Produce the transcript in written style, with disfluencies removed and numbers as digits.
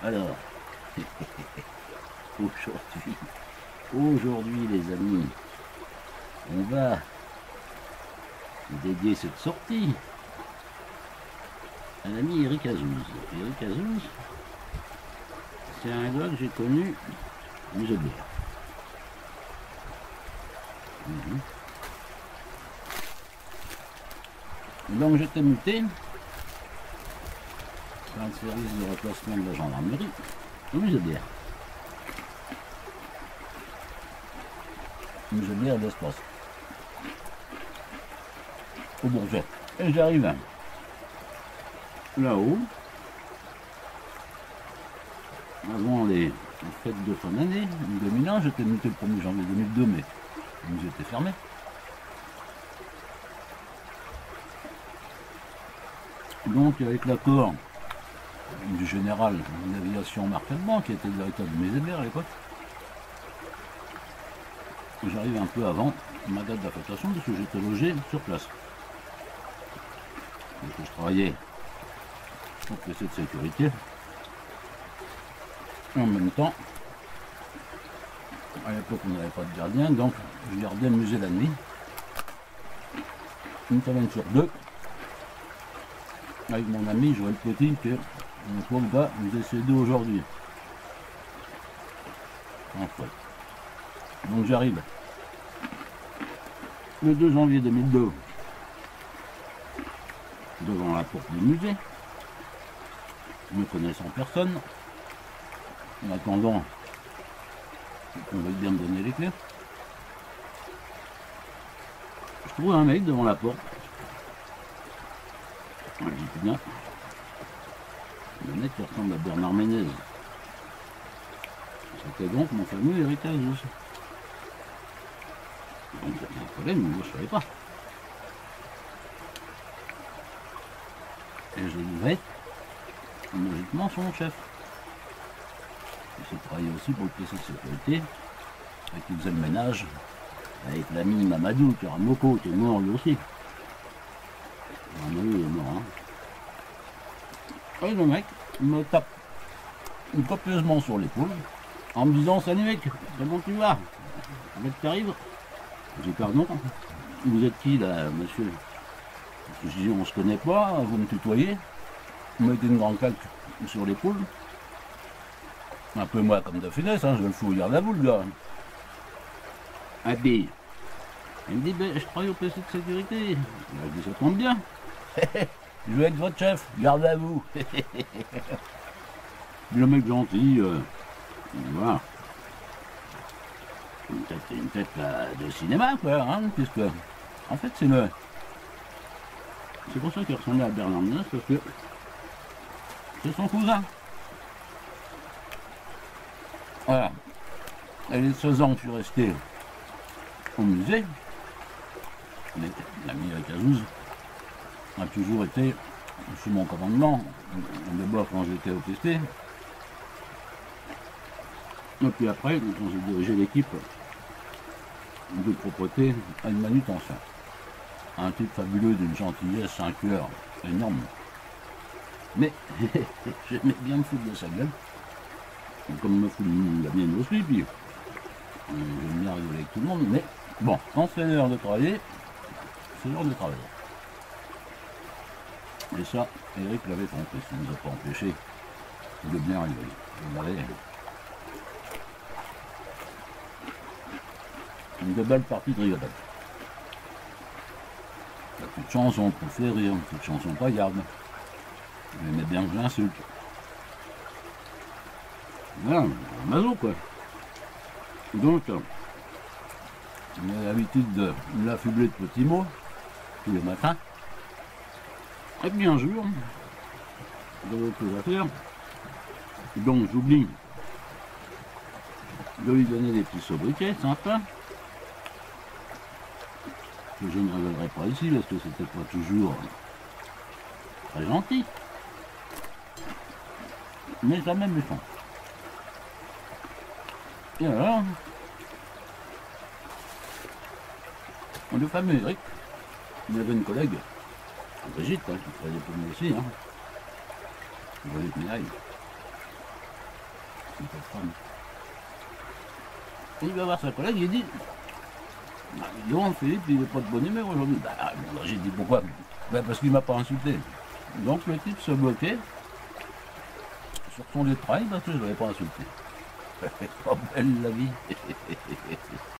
Alors, aujourd'hui les amis, on va dédier cette sortie à l'ami Eric Azouz. Eric Azouz, c'est un gars que j'ai connu au musée de bière. Donc j'étais muté par le service de reclassement de la gendarmerie au musée de bière. Musée de bière d'espace. Au Bourget. Et j'arrive là-haut, avant les fêtes de fin d'année, 2001, j'étais muté le 1er janvier 2002, mais le musée était fermé. Donc avec l'accord du général d'aviation Marc Alban, qui était directeur du musée de bière à l'époque, j'arrive un peu avant ma date d'affectation parce que j'étais logé sur place. Donc je travaillais au PC de sécurité. Et en même temps, à l'époque on n'avait pas de gardien, donc je gardais le musée la nuit. Une semaine sur deux, avec mon ami Joël Petit, que mon pauvre gars nous est décédé aujourd'hui. En fait. Donc j'arrive le 2 janvier 2002 devant la porte du musée, ne connaissant personne, en attendant qu'on veuille bien me donner les clés. Je trouve un mec devant la porte. Je dis bien, le mec qui ressemble à Bernard Ménez. C'était donc mon fameux Eric Azouz. Donc il y a un problème, mais moi je ne savais pas. Et je devais être logiquement son chef. Il travaillait aussi pour le PC de sécurité, avec qui faisait le ménage, avec l'ami Mamadou Karamoko qui est mort lui aussi. Mamadou est mort, hein. Et le mec me tape copieusement sur l'épaule en me disant: salut mec, comment tu vas? Le mec t'arrive? J'ai dit: pardon, vous êtes qui là, monsieur? Je dis: on se connaît pas, vous me tutoyez. Vous mettez une grande calque sur l'épaule. Un peu moi comme de finesse, hein, je le fous au garde à vous le gars. Un B. Il me dit: ben, je travaille au PC de sécurité. Je dis: ça tombe bien. Je vais être votre chef, garde à vous. Le mec gentil, voilà. Une tête de cinéma, quoi, hein, puisque, en fait, c'est pour ça qu'il ressemblait à Bernard Ménez, parce que c'est son cousin. Voilà. Et les 16 ans que je suis resté au musée, l'ami Eric Azouz a toujours été sous mon commandement, d'abord quand j'étais au PC, et puis après, quand j'ai dirigé l'équipe de propreté à une manutention. Un type fabuleux, d'une gentillesse, un cœur énorme. Mais j'aimais bien me foutre de sa gueule, comme me fout la mienne aussi, puis j'aime bien rigoler avec tout le monde, mais bon, quand c'est l'heure de travailler, c'est l'heure de travailler. Et ça, Eric l'avait compris, ça ne nous a pas empêché de bien rigoler. On avait une de belles parties de rigolade. La petite chanson pour faire rire, une petite chanson paillarde. J'aimais bien que je l'insulte. Voilà, un mazo quoi. Donc, on a l'habitude de l'affubler de petits mots tous les matins. Et puis un jour, j'avais autre chose à faire, donc j'oublie de lui donner des petits sobriquets sympas, que je ne révélerai pas ici parce que c'était pas toujours très gentil, mais jamais méchant. Et alors, le fameux Eric, il y avait une collègue, Brigitte, qui travaillait pour moi aussi, Brigitte Ménaille, cette femme. Il va voir sa collègue, il dit Yoann Philippe, il n'est pas de bonne humeur aujourd'hui. Bon, j'ai dit pourquoi? Parce qu'il ne m'a pas insulté. Donc le type se bloquait sur son lieu de travail parce que je ne l'avais pas insulté. Pas belle la vie.